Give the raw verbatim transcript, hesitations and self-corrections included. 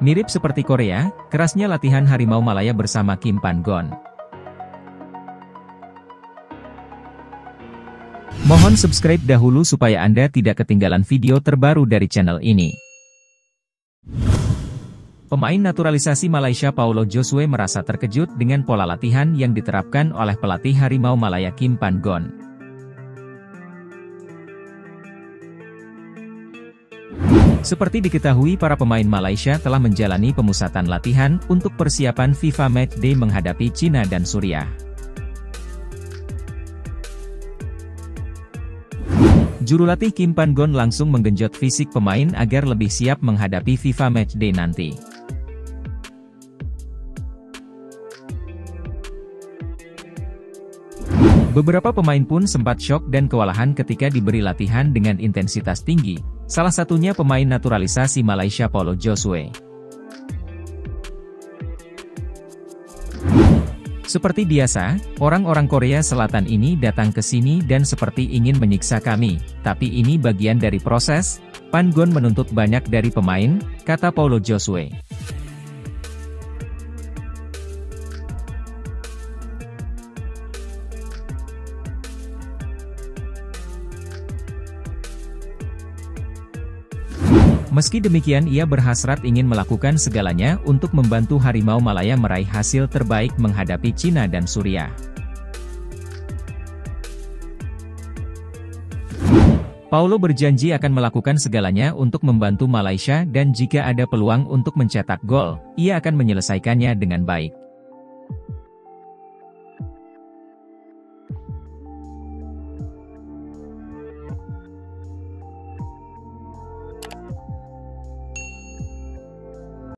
Mirip seperti Korea, kerasnya latihan Harimau Malaya bersama Kim Pan-gon. Mohon subscribe dahulu supaya Anda tidak ketinggalan video terbaru dari channel ini. Pemain naturalisasi Malaysia Paulo Josue merasa terkejut dengan pola latihan yang diterapkan oleh pelatih Harimau Malaya Kim Pan-gon. Seperti diketahui, para pemain Malaysia telah menjalani pemusatan latihan untuk persiapan FIFA Matchday menghadapi Cina dan Suriah. Jurulatih Kim Pan-gon langsung menggenjot fisik pemain agar lebih siap menghadapi FIFA Matchday nanti. Beberapa pemain pun sempat syok dan kewalahan ketika diberi latihan dengan intensitas tinggi, salah satunya pemain naturalisasi Malaysia Paulo Josue. Seperti biasa, orang-orang Korea Selatan ini datang ke sini dan seperti ingin menyiksa kami, tapi ini bagian dari proses. Pan-gon menuntut banyak dari pemain, kata Paulo Josue. Meski demikian, ia berhasrat ingin melakukan segalanya untuk membantu Harimau Malaya meraih hasil terbaik menghadapi Cina dan Suriah. Paulo berjanji akan melakukan segalanya untuk membantu Malaysia dan jika ada peluang untuk mencetak gol, ia akan menyelesaikannya dengan baik.